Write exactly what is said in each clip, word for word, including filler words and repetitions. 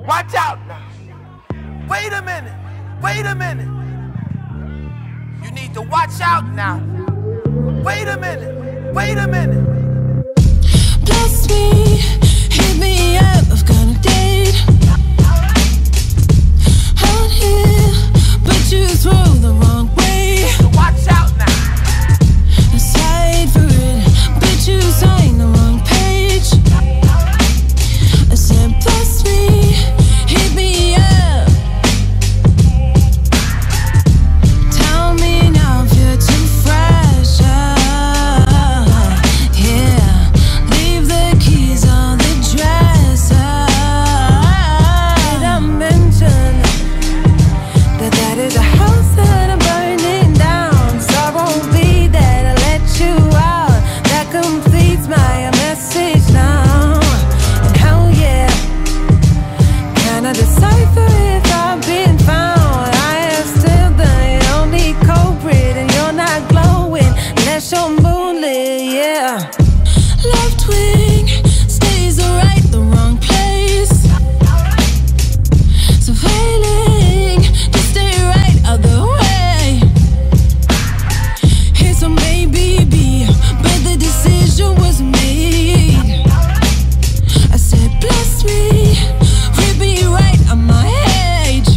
Watch out now. Wait a minute. Wait a minute. You need to watch out now. Wait a minute. Wait a minute. Bless me, hit me up, I've got a date out here, but you throw the wrong way. So watch out now. Aside for it, but you signed the wrong page. I said bless me, hit me up. Tell me now if you're too fresh, uh, yeah. Leave the keys on the dresser. Did I mention that that is a house that I'm burning down? So I won't be there to let you out. That completes my message now. And hell yeah, can I decipher if I've been found? I am still the only culprit, and you're not glowing unless you're moonlit, yeah. Left wing stays right, the wrong place. So failing to stay right other way. It's a maybe be, but the decision was made. I said bless me, rip me right on my age.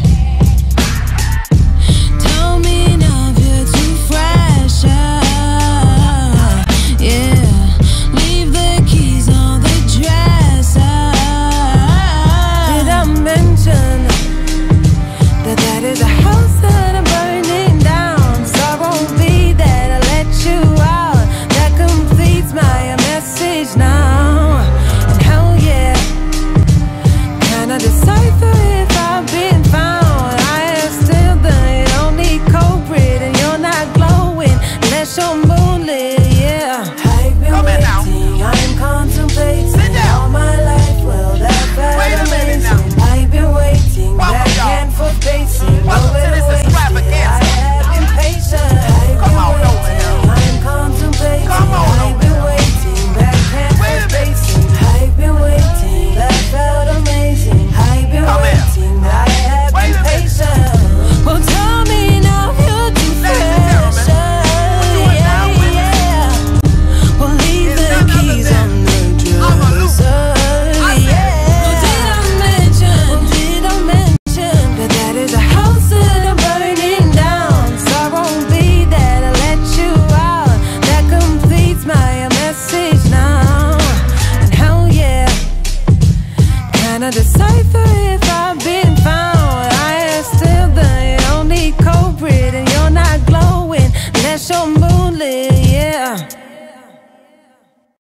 Tell me now if you're too fresh, uh, yeah. Leave the keys on the dresser. Did I mention that that is a house that I'm burning down? So I won't be there to let you out. That completes my message now. And hell yeah, can I decipher if I've been found? I am still the only culprit, and you're not glowing unless you're moonlit, yeah. I've been Come in now. waiting, I'm contemplating Sit down. all my life. Well, that felt Wait a minute amazing. now. I've been waiting, Welcome, back y'all. and forth pacing. Welcome over to this wasted. extravaganza. I have been patient. I've Come been on over waiting, here. I'm contemplating. Come on I've over been here. waiting, back and Wait a forth minute. pacing. I've been waiting, that felt amazing. I've been Come here. waiting, I have Wait been a minute. patient. Well, tell me now if you're too Ladies and fresh, gentlemen, we're doing now yeah, with- yeah. Well, leave It's the none other keys than on the Amo Lou. dresser. I said it. Well, did I mention, well, did I mention that that is a house that I'm burning down? So I won't be there to let you out. That completes my message now. And hell yeah, can I decipher if I've been found? I am still the only culprit, and you're not glowing unless you're moonlit, yeah.